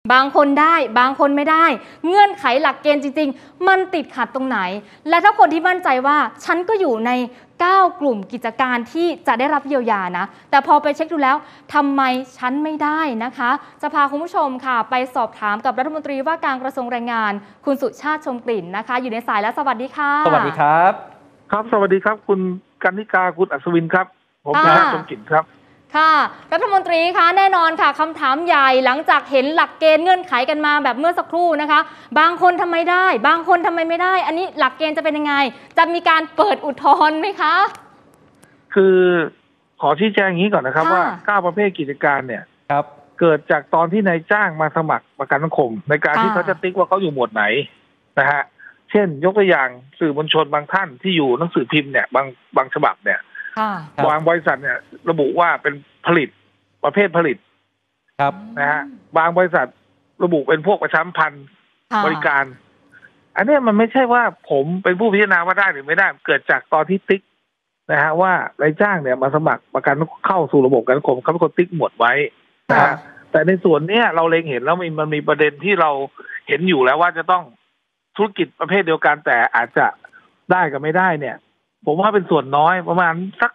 บางคนได้บางคนไม่ได้เงื่อนไขหลักเกณฑ์จริงๆมันติดขัดตรงไหนและถ้าคนที่มั่นใจว่าฉันก็อยู่ใน9 กลุ่มกิจการที่จะได้รับเยียวยานะแต่พอไปเช็คดูแล้วทำไมฉันไม่ได้นะคะจะพาคุณผู้ชมค่ะไปสอบถามกับรัฐมนตรีว่าการกระทรวงแรงงานคุณสุชาติชมกลิ่นนะคะอยู่ในสายแล้วสวัสดีค่ะสวัสดีครับครับสวัสดีครับคุณกนิกาคุณอัศวินครับผมสุชาติชมกลิ่นครับค่ะรัฐมนตรีคะแน่นอนค่ะคำถามใหญ่หลังจากเห็นหลักเกณฑ์เงื่อนไขกันมาแบบเมื่อสักครู่นะคะบางคนทำไมได้บางคนทำไมไม่ได้อันนี้หลักเกณฑ์จะเป็นยังไงจะมีการเปิดอุทธรณ์ไหมคะคือขอชี้แจงอย่างนี้ก่อนนะครับว่า9 ประเภทกิจการเนี่ยครับเกิดจากตอนที่นายจ้างมาสมัครประกันสังคมในการที่เขาจะติ๊กว่าเขาอยู่หมวดไหนนะฮะเช่นยกตัวอย่างสื่อมวลชนบางท่านที่อยู่หนังสือพิมพ์เนี่ยบางฉบับเนี่ยบางบริษัทเนี่ยระบุว่าเป็นผลิตประเภทผลิตครับนะฮะบางบริษัทระบุเป็นพวกประชาสัมพันธ์บริการอันนี้มันไม่ใช่ว่าผมเป็นผู้พิจารณาว่าได้หรือไม่ได้เกิดจากตอนที่ติ๊กนะฮะว่านายจ้างเนี่ยมาสมัครประกันเข้าสู่ระบบประกันสังคมเขาเป็นคนติ๊กหมวดไว้นะฮะแต่ในส่วนเนี้ยเราเล็งเห็นแล้วมันมีประเด็นที่เราเห็นอยู่แล้วว่าจะต้องธุรกิจประเภทเดียวกันแต่อาจจะได้กับไม่ได้เนี่ยผมว่าเป็นส่วนน้อยประมาณสัก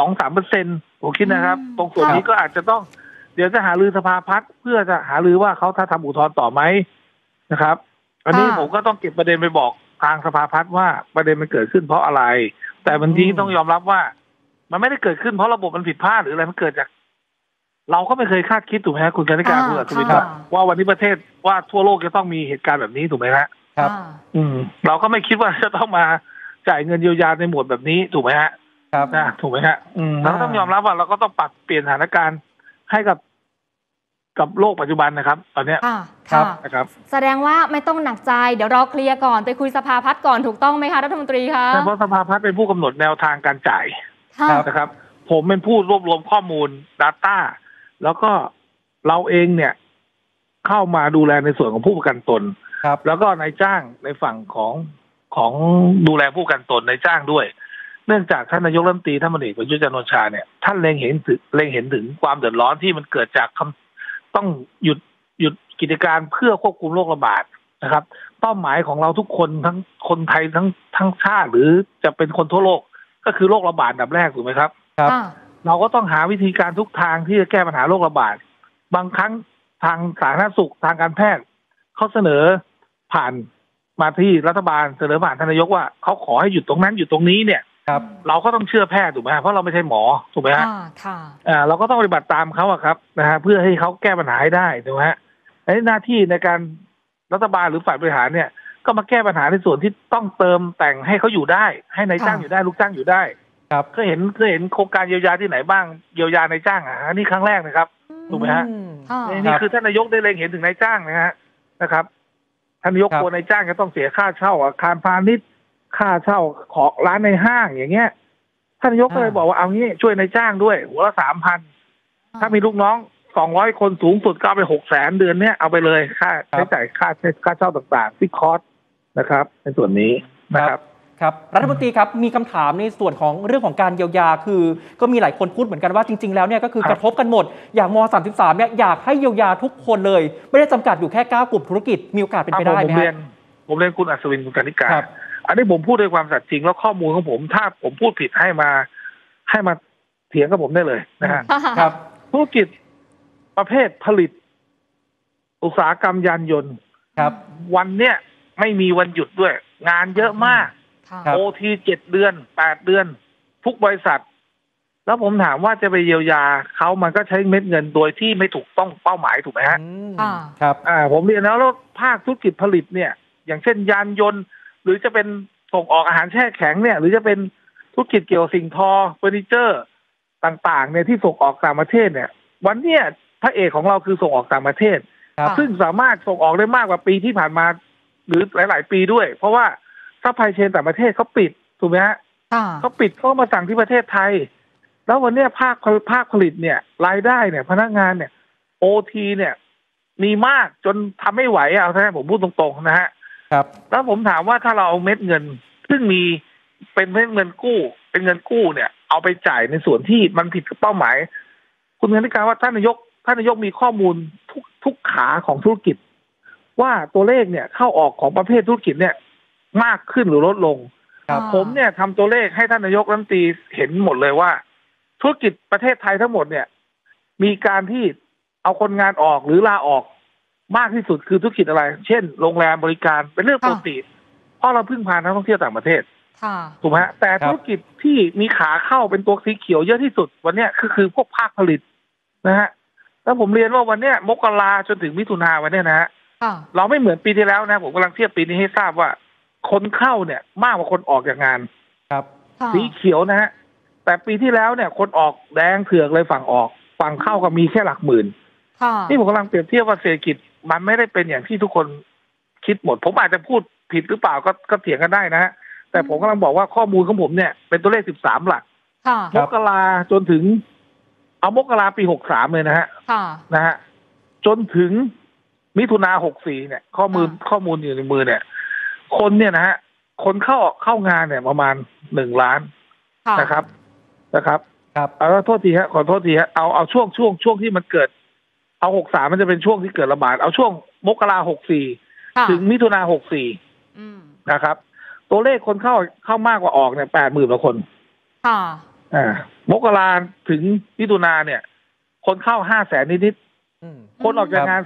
2-3% ผมคิดนะครับตรงส่วนนี้ก็อาจจะต้องเดี๋ยวจะหารือสภาพัฒน์เพื่อจะหารือว่าเขาถ้าทำอุทธรณ์ต่อไหมนะครับอันนี้ผมก็ต้องเก็บประเด็นไปบอกทางสภาพัฒน์ว่าประเด็นมันเกิดขึ้นเพราะอะไรแต่บางทีต้องยอมรับว่ามันไม่ได้เกิดขึ้นเพราะระบบมันผิดพลาดหรืออะไรมันเกิดจากเราก็ไม่เคยคาดคิดถูกไหมครับคุณกนิกาคุณอัศวินว่าวันนี้ประเทศว่าทั่วโลกจะต้องมีเหตุการณ์แบบนี้ถูกไหมครับเราก็ไม่คิดว่าจะต้องมาจ่ายเงินเยียวยาในหมวดแบบนี้ถูกไหมฮะครับนะถูกไหมฮะเราต้องยอมรับว่าเราก็ต้องปรับเปลี่ยนสถานการณ์ให้กับโลกปัจจุบันนะครับตอนนี้ครับนะครับแสดงว่าไม่ต้องหนักใจเดี๋ยวรอเคลียร์ก่อนไปคุยสภาพัฒน์ก่อนถูกต้องไหมคะรัฐมนตรีคะเพราะสภาพัฒน์เป็นผู้กำหนดแนวทางการจ่ายนะครับผมเป็นผู้รวบรวมข้อมูล Data แล้วก็เราเองเนี่ยเข้ามาดูแลในส่วนของผู้ประกันตนแล้วก็นายจ้างในฝั่งของดูแลผู้ประกันตนนายจ้างด้วยเนื่องจากท่านนายกรัฐมนตรีท่านพลเอกประยุทธ์จันทร์โอชาเนี่ยท่านเล็งเห็นถึงความเดือดร้อนที่มันเกิดจากต้องหยุดกิจการเพื่อควบคุมโรคระบาดนะครับเป้าหมายของเราทุกคนทั้งคนไทยทั้งชาติหรือจะเป็นคนทั่วโลกก็คือโรคระบาดอันดับแรกถูกไหมครับเราก็ต้องหาวิธีการทุกทางที่จะแก้ปัญหาโรคระบาดบางครั้งทางสาธารณสุขทางการแพทย์เขาเสนอผ่านมาที่รัฐบาลเสนอผ่านท่านนายกว่าเขาขอให้หยุดตรงนั้นหยุดตรงนี้เนี่ยเราก็ต้องเชื่อแพทย์ถูกไหมเพราะเราไม่ใช่หมอถูกไหมฮะเราก็ต้องปฏิบัติตามเขาครับนะฮะเพื่อให้เขาแก้ปัญหาให้ได้ถูกไหมฮะหน้าที่ในการรัฐบาลหรือฝ่ายบริหารเนี่ยก็มาแก้ปัญหาในส่วนที่ต้องเติมแต่งให้เขาอยู่ได้ให้นายจ้างอยู่ได้ลูกจ้างอยู่ได้เคยเห็นโครงการเยียวยาที่ไหนบ้างเยียวยานายจ้างอันนี้ครั้งแรกนะครับถูกไหมฮะนี่คือท่านนายกได้เล็งเห็นถึงนายจ้างนะครับท่านนายกกลัวนายจ้างจะต้องเสียค่าเช่าอาคารพาณิชย์ค่าเช่าของร้านในห้างอย่างเงี้ยท่านนายกก็เลยบอกว่าเอางี้ช่วยนายจ้างด้วยหัวละ 3,000 ถ้ามีลูกน้อง200 คนสูงสุดก็เอาไป 600,000 เดือนเนี้ยเอาไปเลยค่าใช้จ่ายค่าเช่าต่างๆฟิกคอสนะครับในส่วนนี้นะครับครับรัฐมนตรีครับมีคำถามในส่วนของเรื่องของการเยียวยาคือก็มีหลายคนพูดเหมือนกันว่าจริงๆแล้วเนี่ยก็คือกระทบกันหมดอย่างม.33เนี่ยอยากให้เยียวยาทุกคนเลยไม่ได้จำกัดอยู่แค่9 กลุ่มธุรกิจมีโอกาสเป็นไปได้ไหมครับผมเรียนคุณอัศวินคุณกนิกาอันนี้ผมพูดด้วยความสัตย์จริงแล้วข้อมูลของผมถ้าผมพูดผิดให้มาเถียงกับผมได้เลยนะฮะครับธุรกิจประเภทผลิตอุตสาหกรรมยานยนต์ครับวันเนี้ยไม่มีวันหยุดด้วยงานเยอะมากOT 7 เดือน 8 เดือนทุกบริษัทแล้วผมถามว่าจะไปเยียวยาเขามันก็ใช้เม็ดเงินโดยที่ไม่ถูกต้องเป้าหมายถูกไหมฮะครับผมเรียนแล้วภาคธุรกิจผลิตเนี่ยอย่างเช่นยานยนต์หรือจะเป็นส่งออกอาหารแช่แข็งเนี่ยหรือจะเป็นธุรกิจเกี่ยวกับสิ่งทอเฟอร์นิเจอร์ต่างๆเนี่ยที่ส่งออกต่างประเทศเนี่ยวันเนี้ยพระเอกของเราคือส่งออกต่างประเทศซึ่งสามารถส่งออกได้มากกว่าปีที่ผ่านมาหรือหลายๆปีด้วยเพราะว่าซัพพลายเชนต่างประเทศเขาปิดถูกไหมฮะเขาปิดเขามาสั่งที่ประเทศไทยแล้ววันนี้ภาคผลิตเนี่ยรายได้เนี่ยพนักงานเนี่ยOTเนี่ยมีมากจนทำไม่ไหวเอาแท้ผมพูดตรงๆนะฮะครับแล้วผมถามว่าถ้าเราเอาเม็ดเงินซึ่งมีเป็นเม็ดเงินกู้เป็นเงินกู้เนี่ยเอาไปจ่ายในส่วนที่มันผิดกับเป้าหมายคุณกนิกาว่าท่านนายกมีข้อมูลทุกขาของธุรกิจว่าตัวเลขเนี่ยเข้าออกของประเภทธุรกิจเนี่ยมากขึ้นหรือลดลง ผมเนี่ยทำตัวเลขให้ท่านนายกรัฐมนตรีเห็นหมดเลยว่าธุรกิจประเทศไทยทั้งหมดเนี่ยมีการที่เอาคนงานออกหรือลาออกมากที่สุดคือธุรกิจอะไรเช่นโรงแรมบริการเป็นเรื่องปกติเพราะเราพึ่งพานักท่องเที่ยวต่างประเทศถูกไหมแต่ธุรกิจที่มีขาเข้าเป็นตัวสีเขียวเยอะที่สุดวันนี้คือพวกภาคผลิตนะฮะแล้วผมเรียนว่าวันนี้มกราจนถึงมิถุนาวันนี้นะฮะเราไม่เหมือนปีที่แล้วนะผมกำลังเทียบปีนี้ให้ทราบว่าคนเข้าเนี่ยมากกว่าคนออกจากงานครับสีเขียวนะฮะแต่ปีที่แล้วเนี่ยคนออกแดงเถือกเลยฝั่งออกฝั่งเข้าก็มีแค่หลักหมื่นนี่ผมกำลังเปรียบเทียบว่าเศรษฐกิจมันไม่ได้เป็นอย่างที่ทุกคนคิดหมดผมอาจจะพูดผิดหรือเปล่าก็เถียงกันได้นะฮะแต่ผมกำลังบอกว่าข้อมูลของผมเนี่ยเป็นตัวเลข13 หลักมกราจนถึงเอามกราปี63เลยนะฮะจนถึงมิถุนา64เนี่ยข้อมูลอยู่ในมือเนี่ยคนเนี่ยนะฮะคนเข้างานเนี่ยประมาณ1 ล้านนะครับเอาโทษทีฮะขอโทษทีฮะเอาช่วงที่มันเกิดเอา63มันจะเป็นช่วงที่เกิดระบาดเอาช่วงมกรา64ถึงมิถุนา64นะครับตัวเลขคนเข้ามากกว่าออกเนี่ย80,000 กว่าคนมกราถึงมิถุนาเนี่ยคนเข้า500,000 นิดๆคนออกจากงาน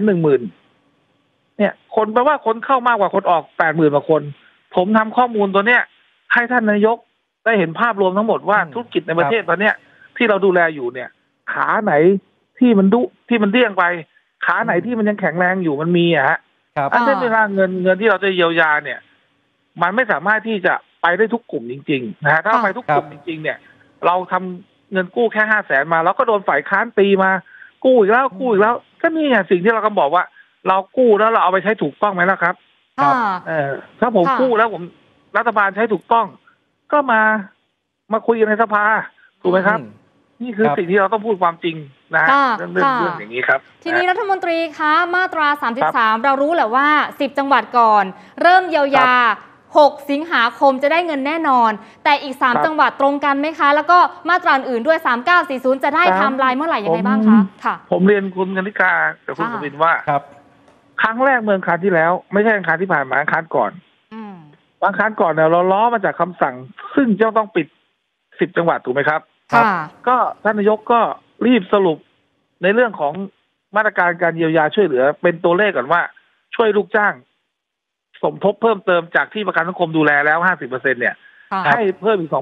410,000เนี่ยคนแปลว่าคนเข้ามากกว่าคนออก80,000 กว่าคนผมทำข้อมูลตัวเนี้ยให้ท่านนายกได้เห็นภาพรวมทั้งหมดว่าธุรกิจในประเทศตอนเนี้ยที่เราดูแลอยู่เนี่ยขาไหนที่มันเดี้ยงไปขาไหนที่มันยังแข็งแรงอยู่มันมีฮะอันนั้นเวลาเงินที่เราจะเยียวยาเนี่ยมันไม่สามารถที่จะไปได้ทุกกลุ่มจริงๆนะฮะถ้าไปทุกกลุ่มจริงๆเนี่ยเราทำเงินกู้แค่500,000มาแล้วก็โดนฝ่ายค้านตีมากู้อีกแล้วก็นี่ไงสิ่งที่เรากำลังบอกว่าเรากู้แล้วเราเอาไปใช้ถูกต้องไหมล่ะครับถ้าผมกู้แล้วผมรัฐบาลใช้ถูกต้องก็มาคุยกันในสภาถูกไหมครับนี่คือสิ่งที่เราต้องพูดความจริงนะเรื่องอย่างนี้ครับทีนี้รัฐมนตรีคะมาตรา33เรารู้แหละว่า10 จังหวัดก่อนเริ่มเยียวยา6 สิงหาคมจะได้เงินแน่นอนแต่อีก3 จังหวัดตรงกันไหมคะแล้วก็มาตราอื่นด้วย3940จะได้ไทม์ไลน์เมื่อไหร่ยังไงบ้างคะค่ะผมเรียนคุณกนิกากับคุณสุวินว่าครั้งแรกเมื่ออังคารที่แล้วไม่ใช่อังคารที่ผ่านมาอังคารก่อนอังคารก่อนเนี่ยเราล้อมาจากคำสั่งซึ่งจะต้องปิด10 จังหวัดถูกไหมครับก็ท่านนายกก็รีบสรุปในเรื่องของมาตรการการเยียวยาช่วยเหลือเป็นตัวเลขก่อนว่าช่วยลูกจ้างสมทบเพิ่มเติมจากที่ประกันสังคมดูแลแล้ว 50% เนี่ยให้เพิ่มอีก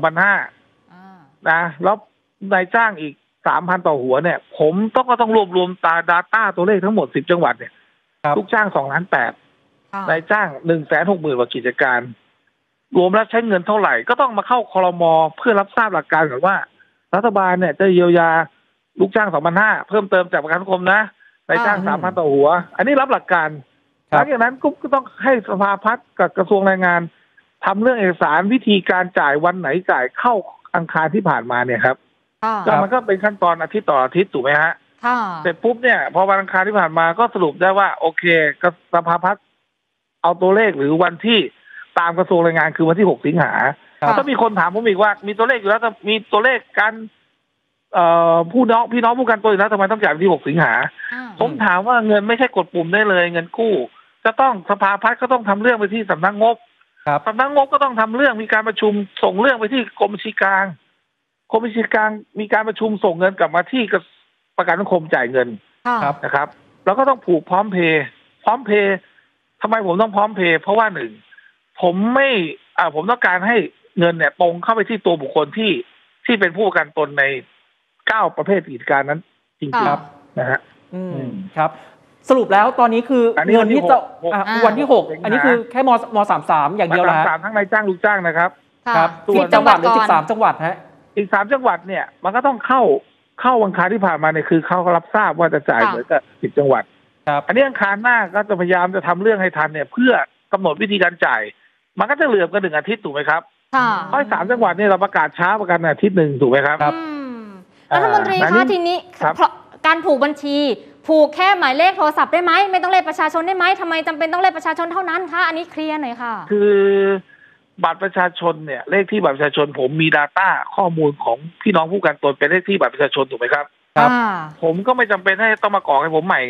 2,500 นะแล้วนายจ้างอีก 3,000 ต่อหัวเนี่ยผมก็ต้องรวบรวมdata ตัวเลขทั้งหมด10 จังหวัดเนี่ยลูกจ้าง 2.8 ล้านนายจ้าง 160,000 กว่ากิจการรวมแล้วใช้เงินเท่าไหร่ก็ต้องมาเข้าครม.เพื่อรับทราบหลักการก่อนว่ารัฐบาลเนี่ยจะเยียวยาลูกจ้าง 2,500 เพิ่มเติมจากประกันสังคมนะนายจ้าง 3,000 ต่อหัวอันนี้รับหลักการหลังจากนั้นก็ต้องให้สภาพัฒน์กับกระทรวงแรงงานทำเรื่องเอกสารวิธีการจ่ายวันไหนจ่ายเข้าอังคารที่ผ่านมาเนี่ยครับแล้วมันก็เป็นขั้นตอนอาทิตย์ต่ออาทิตย์ถูกไหมฮะเสร็จปุ๊บเนี่ยพอวันอังคารที่ผ่านมาก็สรุปได้ว่าโอเคสภาพัฒน์เอาตัวเลขหรือวันที่ตามกระทรวงแรงงานคือวันที่6 สิงหาก็มีคนถามผมอีกว่ามีตัวเลขอยู่แล้วมีตัวเลขการพี่น้องผู้กันตัวอยู่แล้วทำไมต้องจ่ายวันที่6 สิงหาผมถามว่าเงินไม่ใช่กดปุ่มได้เลยเงินกู้จะต้องสภาพัฒน์ก็ต้องทำเรื่องไปที่สำนักงบสำนักงบก็ต้องทำเรื่องมีการประชุมส่งเรื่องไปที่กรมบัญชีกลางมีการประชุมส่งเงินกลับมาที่ประกันสังคมจ่ายเงินนะครับแล้วก็ต้องผูกพร้อมเพย์ทำไมผมต้องพร้อมเพย์เพราะว่าผมต้องการให้เงินเนี่ยตรงเข้าไปที่ตัวบุคคลที่เป็นผู้ประกันตนใน9 ประเภทกิจการนั้นจริงๆนะฮะครับสรุปแล้วตอนนี้คือเงินที่จะวันที่6อันนี้คือแค่ม33อย่างเดียวนะม33ทั้งนายจ้างลูกจ้างนะครับส่วนจังหวัดหรือ13 จังหวัดฮะอีก3 จังหวัดเนี่ยมันก็ต้องเข้าวันอังคารที่ผ่านมาเนี่ยคือเขารับทราบว่าจะจ่ายเหมือนกับ10 จังหวัดอันนี้อังคารหน้าก็จะพยายามจะทำเรื่องให้ทันเนี่ยเพื่อกำหนดวิธีการจ่ายมันก็จะเหลือกัน1 อาทิตย์ถูกไหมครับเพราะ3 จังหวัดเนี่ยเราประกาศช้าประกันอาทิตย์1ถูกไหมครับรัฐมนตรีคะทีนี้การผูกบัญชีผูกแค่หมายเลขโทรศัพท์ได้ไหมไม่ต้องเลขประชาชนได้ไหมทำไมจำเป็นต้องเลขประชาชนเท่านั้นคะอันนี้เคลียร์หน่อยค่ะคือบัตรประชาชนเนี่ยเลขที่บัตรประชาชนผมมี data ข้อมูลของพี่น้องผู้กันตนเป็นเลขที่บัตรประชาชนถูกไหมครับผมก็ไม่จำเป็นให้ต้องมากรอกให้ผมใหม่ไงฮะ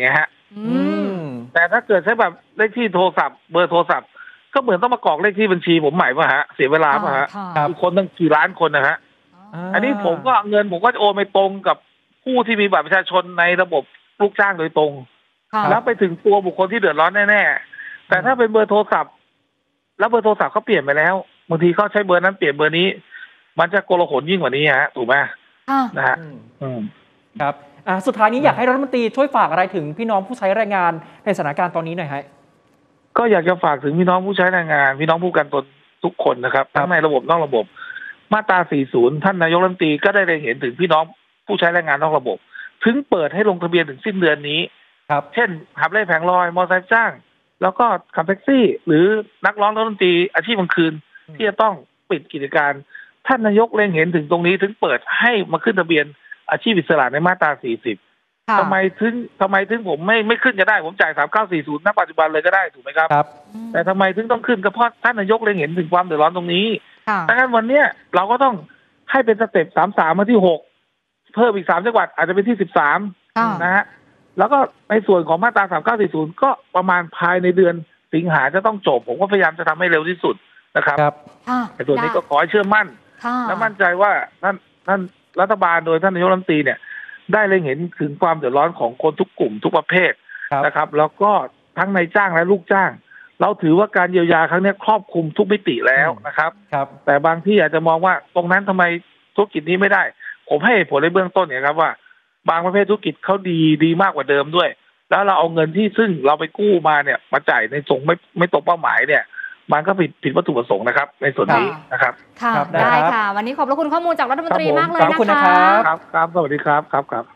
อืมแต่ถ้าเกิดใช้แบบเลขที่โทรศัพท์เบอร์โทรศัพท์ก็เหมือนต้องมากรอกเลขที่บัญชีผมใหม่ป่ะฮะเสียเวลาป่ะฮะค่ะมีคนตั้งกี่ล้านคนนะฮะอันนี้ผมก็เงินผมก็จะโอนไปตรงกับผู้ที่มีบัตรประชาชนในระบบลูกจ้างโดยตรงค่ะแล้วไปถึงตัวบุคคลที่เดือดร้อนแน่ๆแต่ถ้าเป็นเบอร์โทรศัพท์แล้วเบอร์โทรศัพท์เขาเปลี่ยนไปแล้วบางทีเขาใช้เบอร์นั้นเปลี่ยนเบอร์นี้ มันจะโกลาหลยิ่งกว่านี้ฮะถูกไหมค่ะนะฮะครับสุดท้ายนี้อยากให้รัฐมนตรีช่วยฝากอะไรถึงพี่น้องผู้ใช้แรงงานในสถานการณ์ตอนนี้หน่อยฮะก็อยากจะฝากถึงพี่น้องผู้ใช้แรงงานพี่น้องผู้ประกันตนทุกคนนะครับทั้งในระบบนอกระบบมาตรา 40 ท่านนายกรัฐมนตรีก็ได้เล็งเห็นถึงพี่น้องผู้ใช้แรงงานนอกระบบถึงเปิดให้ลงทะเบียนถึงสิ้นเดือนนี้ครับเช่นขับเล่แผงลอยมอเตอร์ไซค์จ้างแล้วก็ขับแท็กซี่หรือนักร้องนักดนตรีอาชีพกลางคืนที่จะต้องปิดกิจการท่านนายกเล็งเห็นถึงตรงนี้ถึงเปิดให้มาขึ้นทะเบียนอาชีพอิสระในมาตรา 40ทำไมถึงผมไม่ขึ้นจะได้ผมจ่าย 3940 ณ ปัจจุบันเลยก็ได้ถูกไหมครับแต่ทำไมถึงต้องขึ้นก็เพราะท่านนายกเล็งเห็นถึงความเดือดร้อนตรงนี้ดังนั้นวันนี้เราก็ต้องให้เป็นสเต็ป33มาที่6เพิ่มอีก3จังหวัดอาจจะเป็นที่13นะฮะแล้วก็ในส่วนของมาตรา 3940 ก็ประมาณภายในเดือนสิงหาจะต้องจบผมก็พยายามจะทำให้เร็วที่สุดนะครับในส่วนนี้ก็ขอให้เชื่อมั่นและมั่นใจว่าท่านรัฐบาลโดยท่านนายกรัฐมนตรีเนี่ยได้เล็งเห็นถึงความเดือดร้อนของคนทุกกลุ่มทุกประเภทนะครับแล้วก็ทั้งนายจ้างและลูกจ้างเราถือว่าการเยียวยาครั้งนี้ครอบคลุมทุกมิติแล้วนะครับแต่บางที่อาจจะมองว่าตรงนั้นทำไมธุรกิจนี้ไม่ได้ผมให้ผลในเบื้องต้นเนี่ยครับว่าบางประเภทธุรกิจเขาดีมากกว่าเดิมด้วยแล้วเราเอาเงินที่ซึ่งเราไปกู้มาเนี่ยมาจ่ายในส่งไม่ตรงเป้าหมายเนี่ยมันก็ผิดวัตถุประสงค์นะครับในส่วนนี้นะครับค่ะได้ค่ะวันนี้ขอบพระคุณข้อมูลจากรัฐมนตรีมากเลยนะคะครับสวัสดีครับ